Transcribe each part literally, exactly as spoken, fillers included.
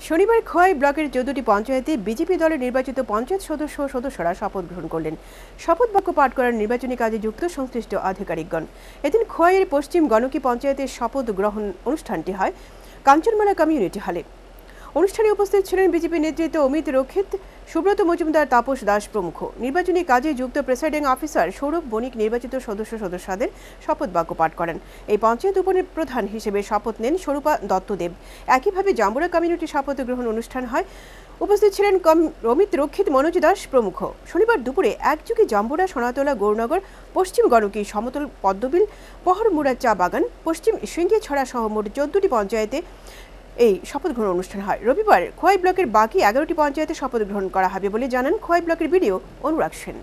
শনিবার খোয়াই ব্লকের চৌদ্দটি পঞ্চায়েতে বিজেপি দলের নির্বাচিত পঞ্চায়েত সদস্য ও সদস্যরা শপথ গ্রহণ করলেন। শপথ বাক্য পাঠ করার নির্বাচনী কাজে যুক্ত সংশ্লিষ্ট আধিকারিকগণ। এদিন খোয়াইয়ের পশ্চিম গণকি পঞ্চায়েতের শপথ গ্রহণ অনুষ্ঠানটি হয় কাঞ্চনমালা কমিউনিটি হলে। অনুষ্ঠানে উপস্থিত ছিলেন বিজেপি নেতৃত্ব অমিত রক্ষিত, সুব্রত মজুমদার, তাপস দাস প্রমুখ। নির্বাচনী কাজে যুক্ত প্রেসাইডিং অফিসার সৌরভ বণিক নির্বাচিত সদস্য সদস্যদের শপথ বাক্য পাঠ করেন। এই পঞ্চায়েত উপপ্রধান হিসেবে শপথ নেন স্বরূপা দত্তদেব। একইভাবে জাম্বুরা কমিউনিটি শপথ গ্রহণ অনুষ্ঠান হয়। উপস্থিত ছিলেন অমিত রক্ষিত, মনোজ দাস প্রমুখ। শনিবার দুপুরে একযুগে জাম্বুরা, সোনাতলা, গৌরনগর, পশ্চিম গণকি, সমতল, পদ্মবিল, পহরমুড়া চা বাগান, পশ্চিম সিঙ্গিছড়া সহ মোট চোদ্দটি পঞ্চায়েতে এই শপথ গ্রহণ অনুষ্ঠান হয়। রবিবার খোয়াই ব্লকের বাকি এগারোটি পঞ্চায়েতে শপথ গ্রহণ করা হবে বলে জানান খোয়াই ব্লকের বিডিও অনুরাগ সেন।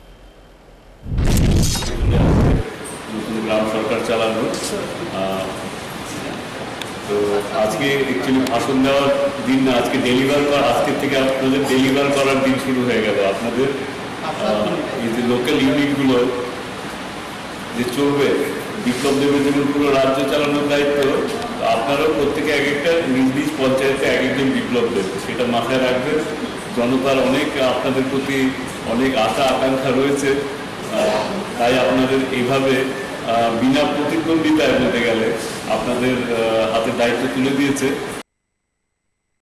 গ্রাম সরকার চালানো, তো আজকে অ্যাকচুয়ালি ভাষণ দেওয়ার দিন না, আজকে ডেলিভার করা, আজকে থেকে আপনাদের ডেলিভার করার দিন শুরু হয়ে গেল। আপনাদের এই যে লোকাল ইউনিটগুলো যে চলবে, বিপ্লব দেবের জন্য পুরো রাজ্য চালানোর দায়িত্ব, আপনারাও প্রত্যেকে এক একটা নিজ নিজ পঞ্চায়েতে এক একজন বিপ্লব দেব, সেটা মাথায় রাখবেন। জনতার অনেক আপনাদের প্রতি অনেক আশা আকাঙ্ক্ষা রয়েছে, তাই আপনাদের এইভাবে বিনা প্রতিদ্বন্দ্বিতায় বলতে গেলে আপনাদের হাতে দায়িত্ব তুলে দিয়েছে।